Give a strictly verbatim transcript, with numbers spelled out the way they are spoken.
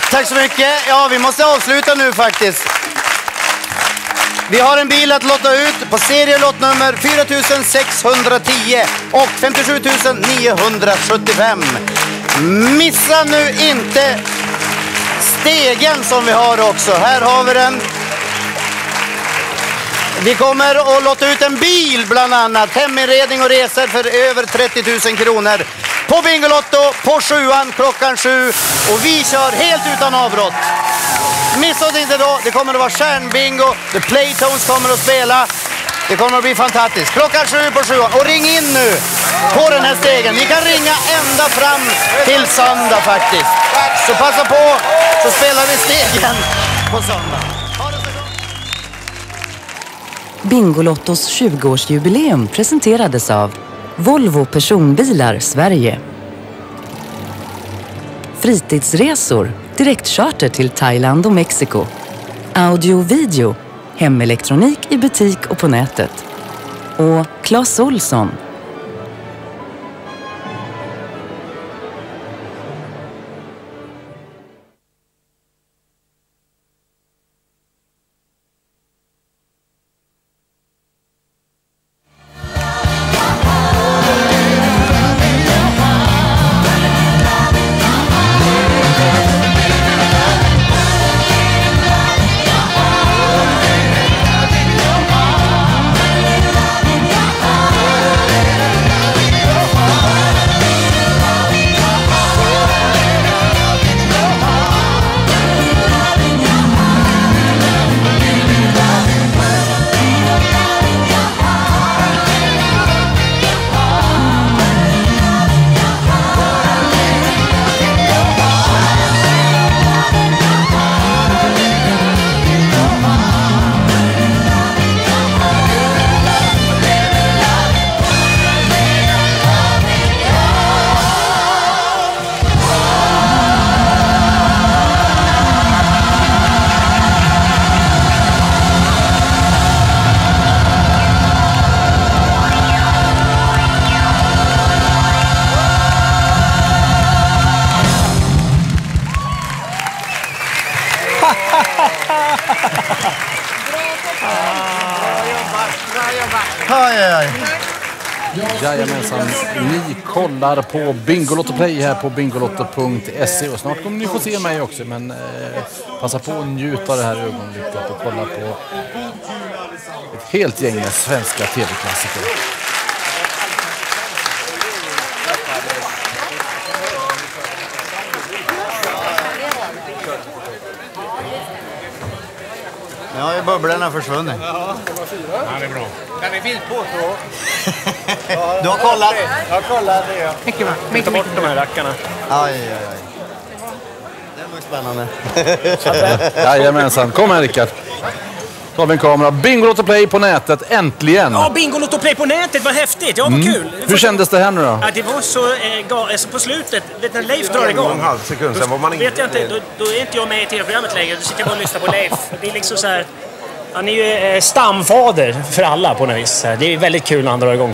Tack så mycket. Ja, vi måste avsluta nu faktiskt. Vi har en bil att lotta ut på serielottnummer fyra tusen sexhundratio och femtiosju tusen niohundrasjuttiofem. Missa nu inte stegen som vi har också. Här har vi den. Vi kommer att lotta ut en bil bland annat. Heminredning och resor för över trettio tusen kronor. På Bingolotto på sjuan klockan sju. Och vi kör helt utan avbrott. Missa det inte då. Det kommer att vara stjärnbingo. The Playtones kommer att spela. Det kommer att bli fantastiskt. Klockan sju på sjuan. Och ring in nu på den här stegen. Ni kan ringa ända fram till söndag faktiskt. Så passa på så spelar vi stegen på söndag. Bingolottos tjugoårsjubileum presenterades av Volvo Personbilar Sverige. Fritidsresor, direktcharter till Thailand och Mexiko. Audio och video, hemelektronik i butik och på nätet. Och Clas Ohlson. Jajamensan, ni kollar på Bingolotto Play här på bingolotto punkt se och snart kommer ni få se mig också, men eh, passa på att njuta av det här ögonblicket och kolla på ett helt gäng med svenska tv-klassiker. Ja, i bubblorna försvunnit. Ja, det är bra. Kan vi finns på så? Du har kollat? Jag har kollat det, ja. Mycket bra. Ta bort de här rackarna. Aj, aj, aj. Det var spännande. Jajamensan, kom här Rickard. Då har vi en kamera. Bingolotto Play på nätet, äntligen! Ja, Bingolotto Play på nätet, vad häftigt! Ja, vad mm. kul! Hur kändes det här nu då? Ja, det var så, eh, ga, alltså på slutet, vet när Leif drar igång. En halv sekund, sen var man inte... Vet jag inte, då, då är inte jag med i tv-programmet längre, då sitter jag bara och lyssnar på Leif. Det är liksom så här, han är ju eh, stamfader för alla på något vis. Det är väldigt kul när han drar igång.